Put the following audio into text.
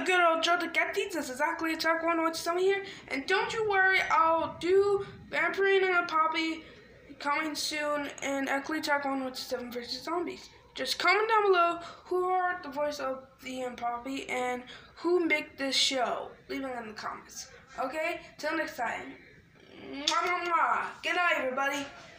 good old Joe the Cat This is Ackleyattck1127 here, and don't you worry, I'll do Vampirina and Poppy coming soon in Ackleyattck1127 VS Zombies. Just comment down below who are the voice of the and Poppy and who make this show. Leave it in the comments. Okay? Till next time. Mwah, mwah, mwah. Good night, everybody.